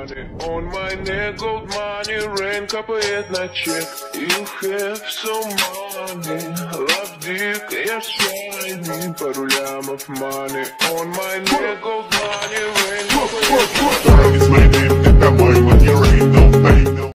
money. On my neck, gold money, rain капает на чек. You have some money, love dick, я shiny, пару лямов money. On my neck, gold money, rain капает